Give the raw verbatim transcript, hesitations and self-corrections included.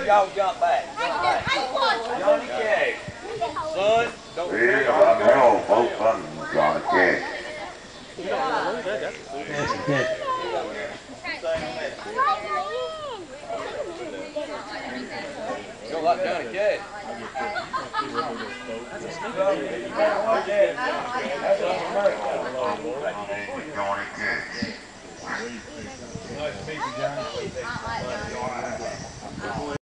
y'all jump back. Jump back. Johnny Cash. Son, don't We got hell, both sons, Johnny Cash. That's good. Go like Johnny Cash. Johnny Cash. Nice to meet you, John.